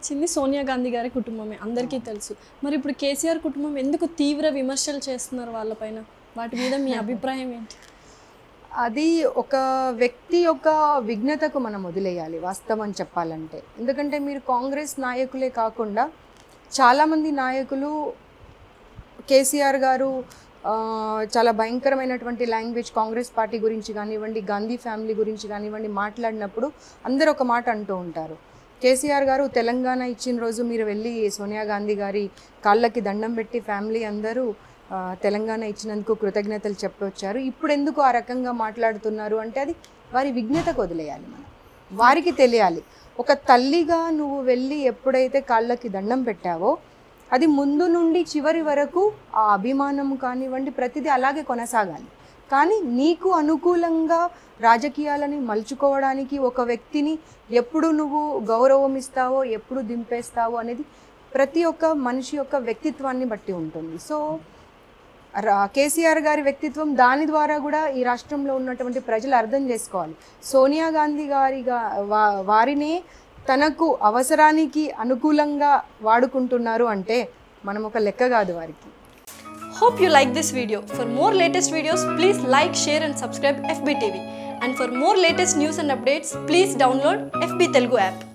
ఇచ్చింది సోనియా గాంధీ గారి కుటుంబమే, అందరికీ తెలుసు. మరి ఇప్పుడు కేసీఆర్ కుటుంబం ఎందుకు తీవ్ర విమర్శలు చేస్తున్నారు వాళ్ళపైన? వాటి మీద మీ అభిప్రాయం ఏంటి? అది ఒక వ్యక్తి యొక్క విఘ్నతకు మనం వదిలేయాలి వాస్తవం చెప్పాలంటే. ఎందుకంటే మీరు కాంగ్రెస్ నాయకులే కాకుండా చాలామంది నాయకులు కేసీఆర్ గారు చాలా భయంకరమైనటువంటి లాంగ్వేజ్ కాంగ్రెస్ పార్టీ గురించి కానివ్వండి, గాంధీ ఫ్యామిలీ గురించి కానివ్వండి మాట్లాడినప్పుడు అందరూ ఒక మాట అంటూ ఉంటారు. కేసీఆర్ గారు తెలంగాణ ఇచ్చిన రోజు మీరు వెళ్ళి సోనియా గాంధీ గారి కాళ్ళకి దండం పెట్టి ఫ్యామిలీ అందరూ తెలంగాణ ఇచ్చినందుకు కృతజ్ఞతలు చెప్పొచ్చారు. ఇప్పుడు ఎందుకు ఆ రకంగా మాట్లాడుతున్నారు అంటే అది వారి విఘ్నతకు వదిలేయాలి. మనం వారికి తెలియాలి. ఒక తల్లిగా నువ్వు వెళ్ళి ఎప్పుడైతే కాళ్ళకి దండం పెట్టావో అది ముందు నుండి చివరి వరకు ఆ అభిమానం కానివ్వండి ప్రతిదీ అలాగే కొనసాగాలి. కానీ నీకు అనుకూలంగా రాజకీయాలని మలుచుకోవడానికి ఒక వ్యక్తిని ఎప్పుడు నువ్వు గౌరవం ఇస్తావో ఎప్పుడు దింపేస్తావో అనేది ప్రతి ఒక్క మనిషి యొక్క వ్యక్తిత్వాన్ని బట్టి ఉంటుంది. సో కేసీఆర్ గారి వ్యక్తిత్వం దాని ద్వారా కూడా ఈ రాష్ట్రంలో ఉన్నటువంటి ప్రజలు అర్థం చేసుకోవాలి. సోనియా గాంధీ వారినే తనకు అవసరానికి అనుకూలంగా వాడుకుంటున్నారు అంటే మనం ఒక లెక్క కాదు వారికి. Hope you like this video. For more latest videos, please like, share and subscribe FB TV. And for more latest news and updates, please download FB Telugu app.